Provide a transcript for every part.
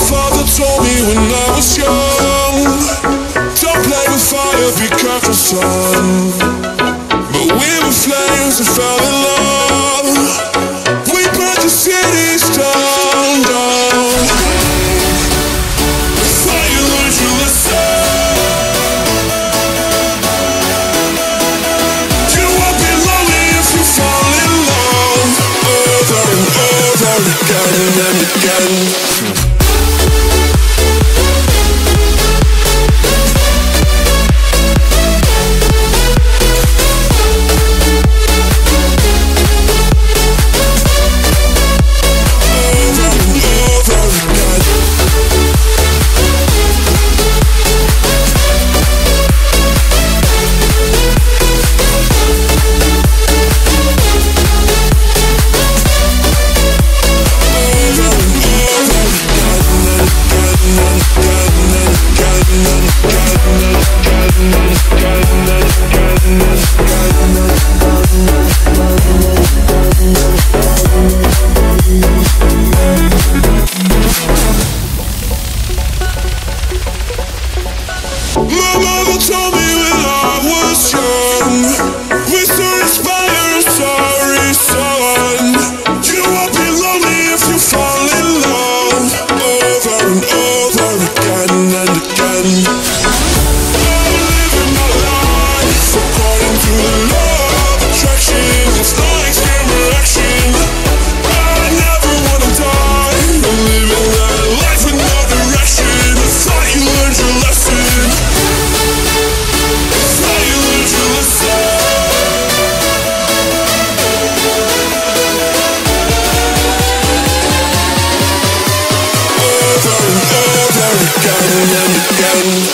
father told me when I was young, don't play with fire, be careful, son. But we were flames and fell in love. We burned the cities down, down. Before you learned your lesson, you won't be lonely if you fall in love. Over and over again and again. My mother told me when I was young, we should inspire a sorry son. You won't be lonely if you fall in love. Over and over again and again. I'm living my life according to the law of attraction. It's no extreme reaction. I never wanna die. I'm living that life with no direction. I thought you learned your lesson. Again and again.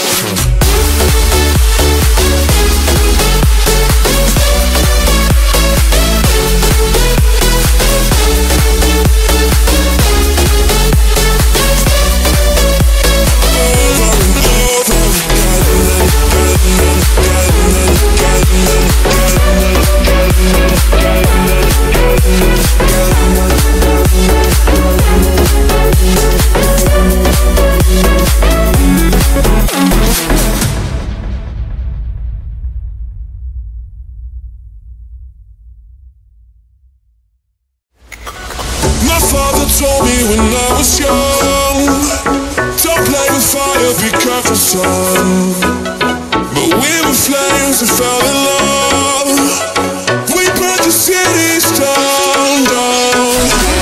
My father told me when I was young, don't play with fire, be careful, son. But we were flames and fell in love. We burned the cities down, down.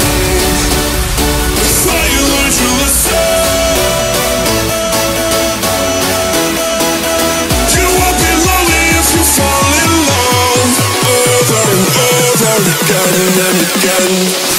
Before you learned your lesson, you won't be lonely if you fall in love. Over and over again and again.